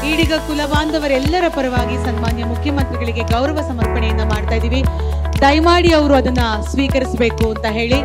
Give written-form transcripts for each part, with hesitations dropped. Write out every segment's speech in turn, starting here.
ಈಡಿಗ ಕುಲಬಾಂಧವರೆಲ್ಲರ ಪರವಾಗಿ ಸನ್ಮಾನ್ಯ ಮುಖ್ಯಮಂತ್ರಿಗಳಿಗೆ ಗೌರವ ಸಮರ್ಪಣೆಯನ್ನ ಮಾಡ್ತಾ ಇದ್ದೀವಿ. ದಯಮಾಡಿ ಅವರು ಅದನ್ನ ಸ್ವೀಕರಿಸಬೇಕು ಅಂತ ಹೇಳಿ.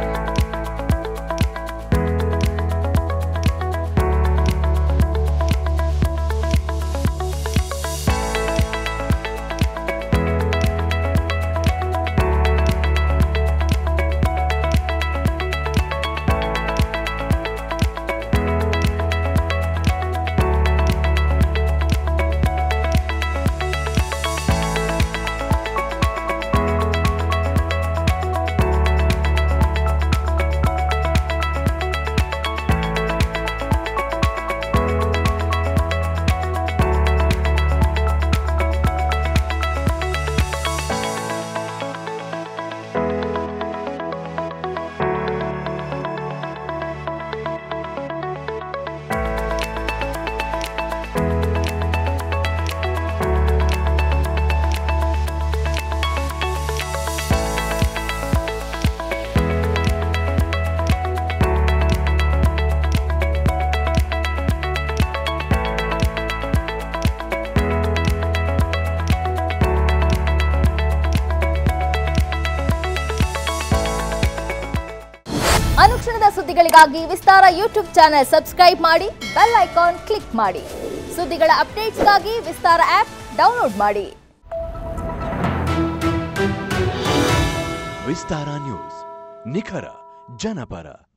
ಅನುಕ್ಷಣದ ಸುದ್ದಿಗಳಿಗಾಗಿ ವಿಸ್ತಾರ ಯೂಟ್ಯೂಬ್ ಚಾನೆಲ್ ಸಬ್ಸ್ಕ್ರೈಬ್ ಮಾಡಿ, ಬೆಲ್ ಐಕಾನ್ ಕ್ಲಿಕ್ ಮಾಡಿ. ಸುದ್ದಿಗಳ ಅಪ್ಡೇಟ್ಸ್ಗಾಗಿ ವಿಸ್ತಾರ ಆಪ್ ಡೌನ್ಲೋಡ್ ಮಾಡಿ. ವಿಸ್ತಾರ ನ್ಯೂಸ್, ನಿಖರ ಜನಪರ.